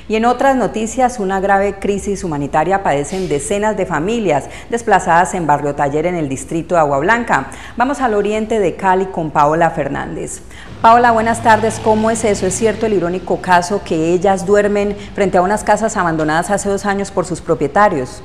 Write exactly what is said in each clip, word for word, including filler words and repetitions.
Y en otras noticias, una grave crisis humanitaria padecen decenas de familias desplazadas en Barrio Taller en el distrito de Agua Blanca. Vamos al oriente de Cali con Paola Fernández. Paola, buenas tardes. ¿Cómo es eso? ¿Es cierto el irónico caso que ellas duermen frente a unas casas abandonadas hace dos años por sus propietarios?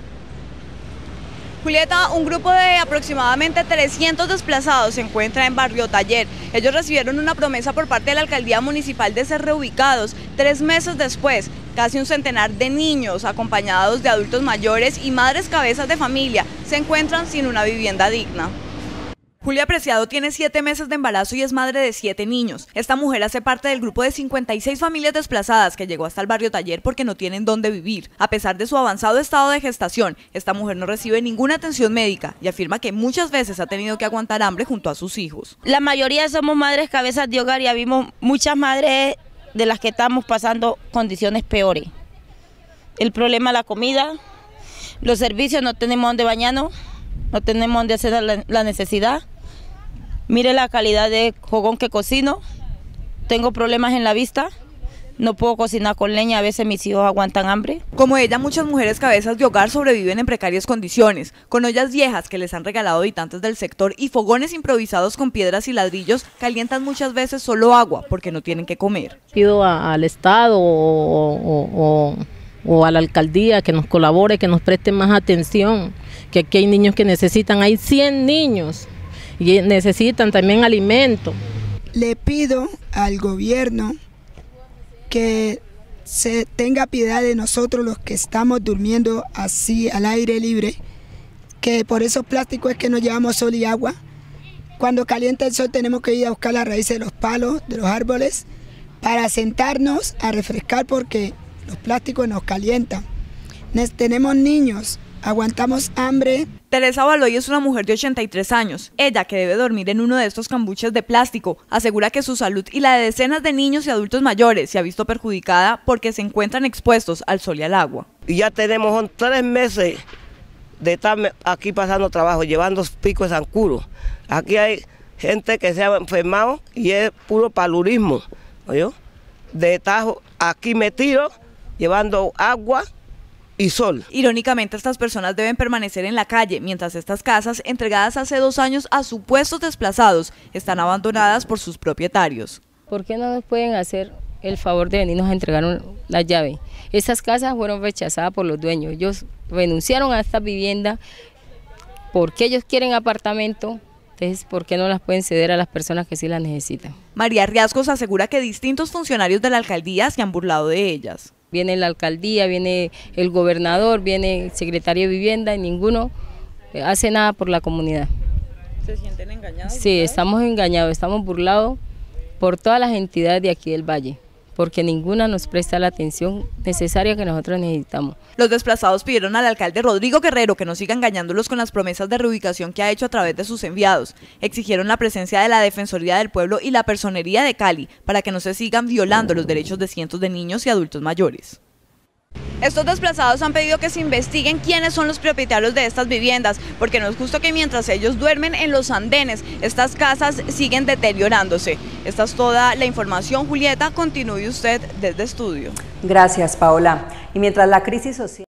Julieta, un grupo de aproximadamente trescientos desplazados se encuentra en Barrio Taller. Ellos recibieron una promesa por parte de la alcaldía municipal de ser reubicados. Tres meses después, casi un centenar de niños acompañados de adultos mayores y madres cabezas de familia se encuentran sin una vivienda digna. Julia Preciado tiene siete meses de embarazo y es madre de siete niños. Esta mujer hace parte del grupo de cincuenta y seis familias desplazadas que llegó hasta el Barrio Taller porque no tienen dónde vivir. A pesar de su avanzado estado de gestación, esta mujer no recibe ninguna atención médica y afirma que muchas veces ha tenido que aguantar hambre junto a sus hijos. La mayoría somos madres cabezas de hogar y vimos muchas madres de las que estamos pasando condiciones peores. El problema es la comida, los servicios, no tenemos dónde bañarnos, no tenemos dónde hacer la, la necesidad. Mire la calidad de jogón que cocino, tengo problemas en la vista, no puedo cocinar con leña, a veces mis hijos aguantan hambre. Como ella, muchas mujeres cabezas de hogar sobreviven en precarias condiciones, con ollas viejas que les han regalado habitantes del sector y fogones improvisados con piedras y ladrillos calientan muchas veces solo agua porque no tienen que comer. Pido a, al Estado o, o, o, o a la alcaldía que nos colabore, que nos preste más atención, que aquí hay niños que necesitan, hay cien niños. Y necesitan también alimento. Le pido al gobierno que se tenga piedad de nosotros los que estamos durmiendo así al aire libre, que por esos plásticos es que nos llevamos sol y agua. Cuando calienta el sol tenemos que ir a buscar las raíces de los palos, de los árboles, para sentarnos a refrescar porque los plásticos nos calientan. Tenemos niños, aguantamos hambre. Teresa Baloy es una mujer de ochenta y tres años. Ella, que debe dormir en uno de estos cambuches de plástico, asegura que su salud y la de decenas de niños y adultos mayores se ha visto perjudicada porque se encuentran expuestos al sol y al agua. Y ya tenemos tres meses de estar aquí pasando trabajo, llevando pico de zancuro. Aquí hay gente que se ha enfermado y es puro palurismo, ¿oyó? De tajo aquí metido, llevando agua y sol. Irónicamente, estas personas deben permanecer en la calle, mientras estas casas, entregadas hace dos años a supuestos desplazados, están abandonadas por sus propietarios. ¿Por qué no nos pueden hacer el favor de venirnos a entregar un, la llave? Estas casas fueron rechazadas por los dueños, ellos renunciaron a esta vivienda porque ellos quieren apartamento. Entonces, ¿por qué no las pueden ceder a las personas que sí las necesitan? María Riascos asegura que distintos funcionarios de la alcaldía se han burlado de ellas. Viene la alcaldía, viene el gobernador, viene el secretario de vivienda y ninguno hace nada por la comunidad. ¿Se sienten engañados? Sí, estamos engañados, estamos burlados por todas las entidades de aquí del valle, porque ninguna nos presta la atención necesaria que nosotros necesitamos. Los desplazados pidieron al alcalde Rodrigo Guerrero que no siga engañándolos con las promesas de reubicación que ha hecho a través de sus enviados. Exigieron la presencia de la Defensoría del Pueblo y la Personería de Cali para que no se sigan violando los derechos de cientos de niños y adultos mayores. Estos desplazados han pedido que se investiguen quiénes son los propietarios de estas viviendas, porque no es justo que mientras ellos duermen en los andenes, estas casas siguen deteriorándose. Esta es toda la información, Julieta, continúe usted desde estudio. Gracias, Paola. Y mientras la crisis social...